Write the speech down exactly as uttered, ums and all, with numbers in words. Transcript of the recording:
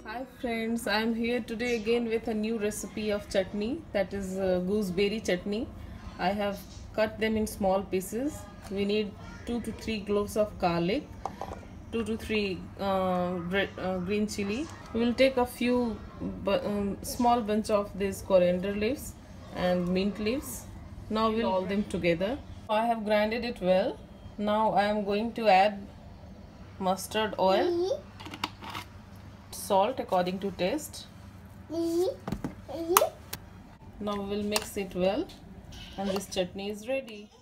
Hi friends, I am here today again with a new recipe of chutney, that is uh, gooseberry chutney. I have cut them in small pieces. We need two to three cloves of garlic, two to three uh, red, uh, green chili. We will take a few um, small bunch of these coriander leaves and mint leaves. Now we'll all them together. I have grinded it well. Now I am going to add mustard oil, salt according to taste. Now we will mix it well and this chutney is ready.